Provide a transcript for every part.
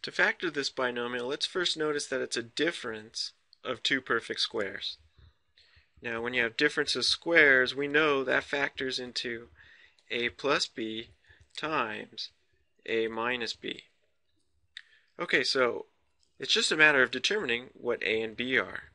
To factor this binomial, let's first notice that it's a difference of two perfect squares. Now, when you have difference of squares, we know that factors into a plus b times a minus b. Okay, so it's just a matter of determining what a and b are.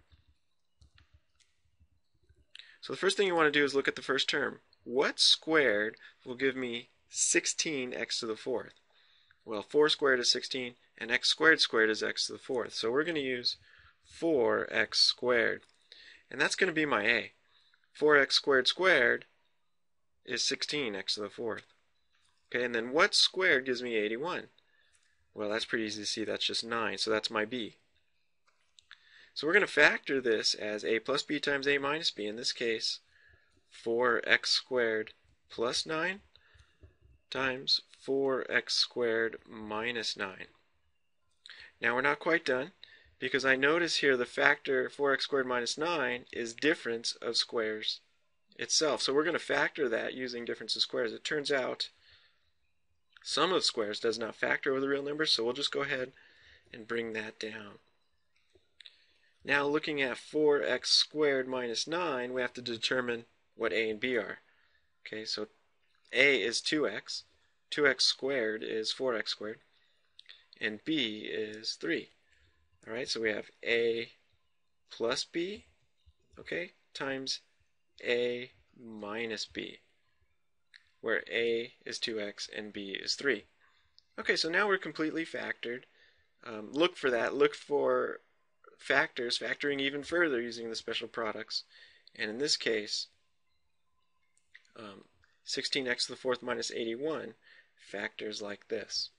So the first thing you want to do is look at the first term. What squared will give me 16x to the fourth? Well, 4 squared is 16, and x squared squared is x to the fourth. So we're going to use 4x squared. And that's going to be my a. 4x squared squared is 16x to the fourth. Okay, and then what squared gives me 81? Well, that's pretty easy to see. That's just 9, so that's my b. So we're going to factor this as a plus b times a minus b. In this case, 4x squared plus 9 times 4x squared minus 9. Now we're not quite done, because I notice here the factor 4x squared minus 9 is difference of squares itself. So we're going to factor that using difference of squares. It turns out sum of squares does not factor over the real numbers, so we'll just go ahead and bring that down. Now looking at 4x squared minus 9, we have to determine what a and b are. Okay, so a is 2x, 2x squared is 4x squared, and b is 3. Alright, so we have a plus b, okay, times a minus b, where a is 2x and b is 3. Okay, so now we're completely factored. Look for that. Look for factors, factoring even further using the special products. And in this case, 16x to the fourth minus 81 factors like this.